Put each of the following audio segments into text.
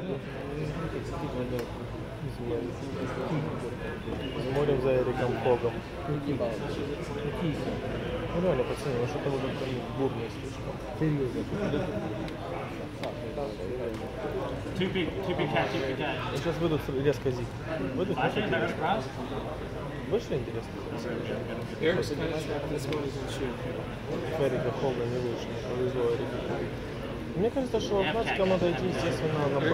Смотрим за Эриком Когом. Ну реально, пацаны, ну что-то вот там бурно слишком. Too big cat. Сейчас выйдут резко зик. Выйдут больше интересно. Эрика Хога не вышел. Повезло Эрику. Мне кажется, что автоматикам надо идти, естественно, на Б.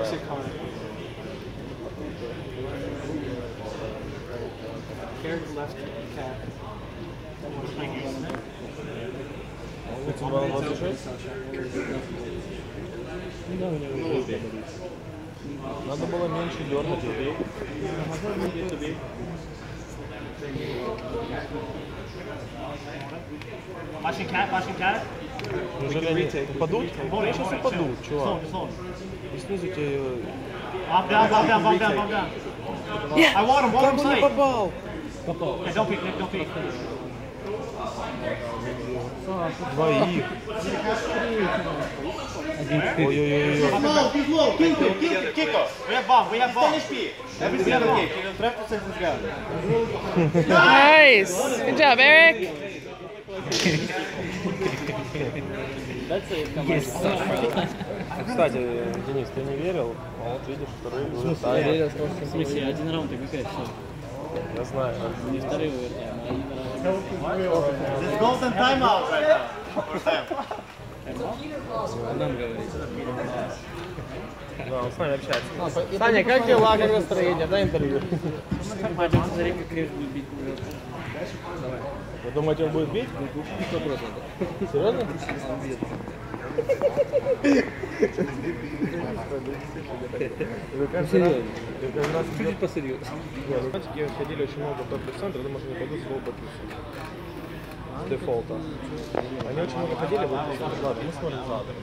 Эти 2.26? Надо было меньше дернуть. Flashing cat. Неужели они упадут? Они сейчас упадут, чувак. И снизу тебе... Bomb down. I want him Как он не tight. попал? Okay, don't peek, Nick, don't peek. Двоих. Ой-ой-ой. Kiko. We have bomb. Everything okay. Nice. Good job, Eric. Кстати, Денис, ты не верил? А вот видишь, вторые В смысле, один раунд и какая все. Я знаю. Не вторые вывертаем, а один раунд. There's golden timeout right now. Нам говорит. Да, он с нами общается. Саня, как дела, как настроение? Дай интервью. Пойдем смотреть, как Криш будет бить. Давай. Вы думаете, он будет бить? 100%. Серьезно? Чуть посерьезно. Знаете, ходили очень много в топ-центр, думаю, что не пойдут снова по с дефолта. Они очень много ходили, вот мы смотрим за Адреном.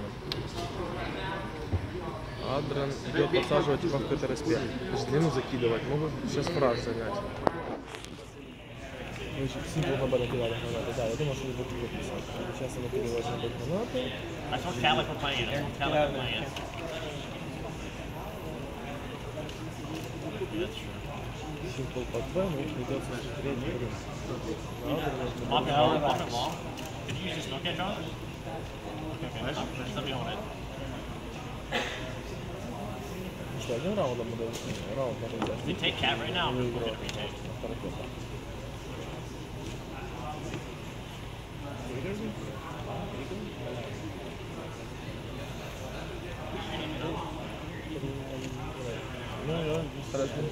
Адрен идет подсаживать типа в какой-то респект. Длину закидывать, могут сейчас фраз занять. Симпл на бэна кидали гранаты, да, я думал, что не будут выписать. Сейчас они переводят на гранаты. That's what Calic we're playing. Симпл под Б, но придется смотреть рынок. Walk it long. Did you use this Nokia drone? Okay, let me hold it. Что, один раунд мы даем? Раунд надо взять. We take cat right now. We're gonna retake. Ну, я стараюсь не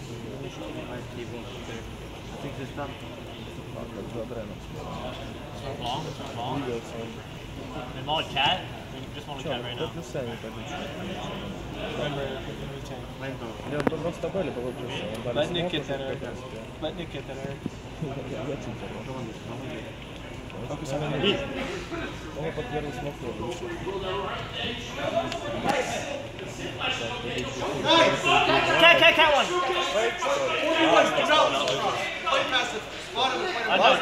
Long. And long cat. We just want to cat right now. Я просто были бы выпустил. Let Nick get that Eric. Let Nick get that Eric. Focus on the knee. Он под первый смотрел. Cat one. I know.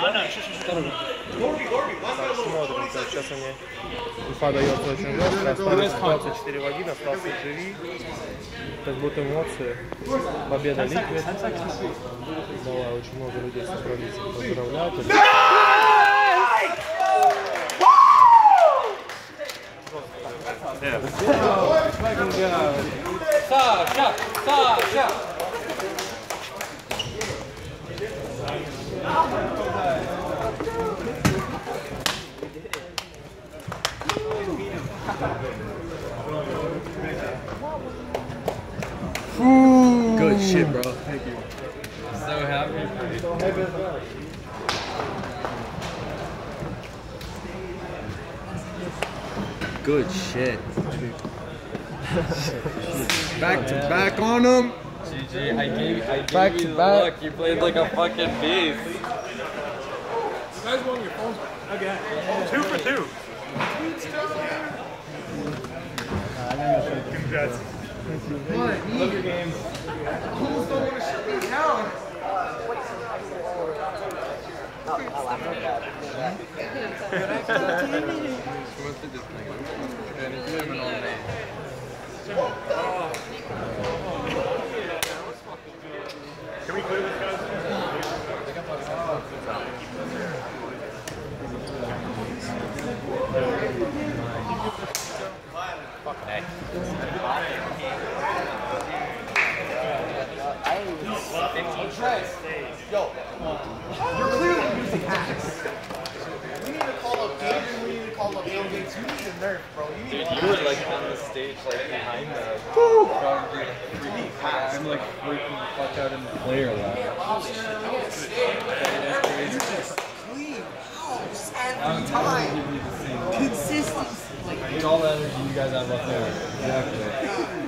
Смотрим, сейчас они... Уфа дается очень жестко, остались 24 в 1, остался живи. Как будто эмоции. Победа Ликвид. Давай, очень много людей собрались поздравлять. Sasha! Good shit, bro. Thank you. So happy. Good shit. Back to back on them. GG, I gave you Back to the back. look. You played like a fucking beast. You guys want your phones? Okay. 2 for 2. Congrats. Love your games. Fools don't want to shut me down. What's the disconnect? You're clearly using hacks. We need to call up David. We need to call up Bill Gates. You need to nerf, bro. You need Dude, you were like on the stage, like behind the. Probably like 3D. I'm like freaking the fuck out in the player lab. clean house every time. Consistency. Look at all the energy you guys have up there. Exactly.